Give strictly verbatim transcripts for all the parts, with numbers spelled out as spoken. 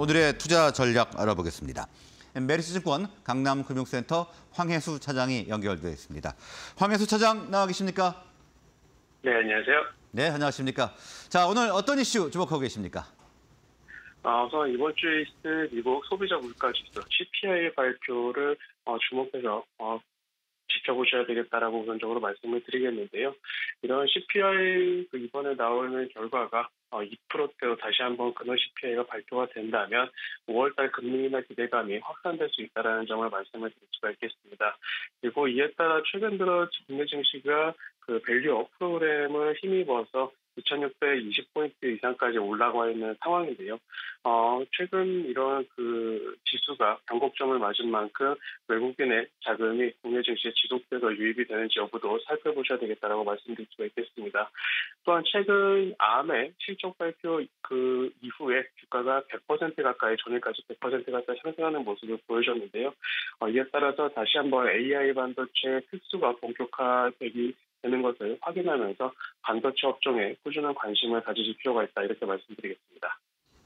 오늘의 투자 전략 알아보겠습니다. 메리츠증권 강남금융센터 황혜수 차장이 연결되어 있습니다. 황혜수 차장 나와 계십니까? 네, 안녕하세요. 네, 안녕하십니까? 자, 오늘 어떤 이슈 주목하고 계십니까? 어, 우선 이번 주에 있을 미국 소비자 물가지수 씨피아이 발표를 어, 주목해서 어, 지켜보셔야 되겠다라고 우선적으로 말씀을 드리겠는데요. 이런 씨피아이 그 이번에 나오는 결과가 어, 이 퍼센트대로 다시 한번 근원 씨피아이가 발표가 된다면 오월달 금리 인하 기대감이 확산될 수 있다는 점을 말씀을 드릴 수가 있겠습니다. 그리고 이에 따라 최근 들어 국내 증시가 그 밸류업 프로그램을 힘입어서 이천육백이십 포인트 이상까지 올라가 있는 상황인데요. 어, 최근 이런 그 지수가 변곡점을 맞은 만큼 외국인의 자금이 국내 증시에 지속돼서 유입이 되는지 여부도 살펴보셔야 되겠다라고 말씀드릴 수가 있겠습니다. 또한 최근 암의 실적 발표 그 이후에 주가가 백 퍼센트 가까이 전일까지 백 퍼센트 가까이 상승하는 모습을 보여줬는데요. 어, 이에 따라서 다시 한번 에이아이 반도체 특수가 본격화되기 되는 것을 확인하면서 반도체 업종에 꾸준한 관심을 가지실 필요가 있다 이렇게 말씀드리겠습니다.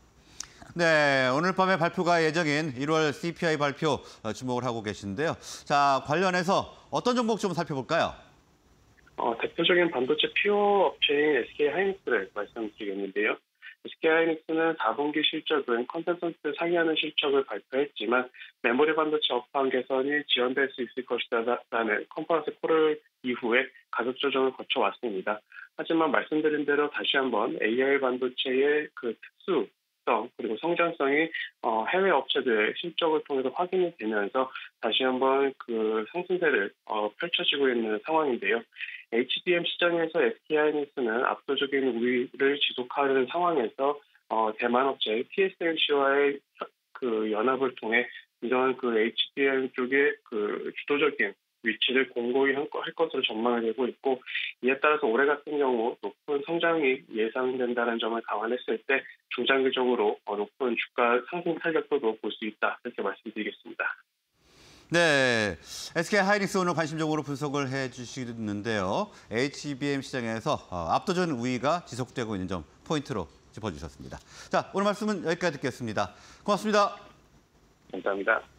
네, 오늘 밤에 발표가 예정인 일월 씨피아이 발표 주목을 하고 계신데요. 자, 관련해서 어떤 종목 좀 살펴볼까요? 어, 대표적인 반도체 피오 업체인 에스케이하이닉스를 말씀드리겠는데요. 에스케이하이닉스는 사 분기 실적은 컨센서스 상회하는 실적을 발표했지만 메모리 반도체 업황 개선이 지연될 수 있을 것이다라는 컨퍼런스 콜을 이후에 가격 조정을 거쳐왔습니다. 하지만 말씀드린 대로 다시 한번 에이아이 반도체의 그 특수성 그리고 성장성이 어, 해외 업체들의 실적을 통해서 확인이 되면서 다시 한번 그 상승세를 어, 펼쳐지고 있는 상황인데요. 에이치비엠 시장에서 에스케이하이닉스는 압도적인 우위를 지속하는 상황에서 어, 대만 업체 티에스엠씨와의 그 연합을 통해 이런 그 에이치비엠 쪽의 그 주도적인 위치를 공고히 할 것으로 전망이 되고 있고 이에 따라서 올해 같은 경우 높은 성장이 예상된다는 점을 감안했을 때 중장기적으로 높은 주가 상승 탄력도 볼 수 있다 이렇게 말씀드리겠습니다. 네, 에스케이하이닉스 오늘 관심적으로 분석을 해주시는데요. 에이치비엠 시장에서 압도적인 우위가 지속되고 있는 점 포인트로 짚어주셨습니다. 자, 오늘 말씀은 여기까지 듣겠습니다. 고맙습니다. 감사합니다.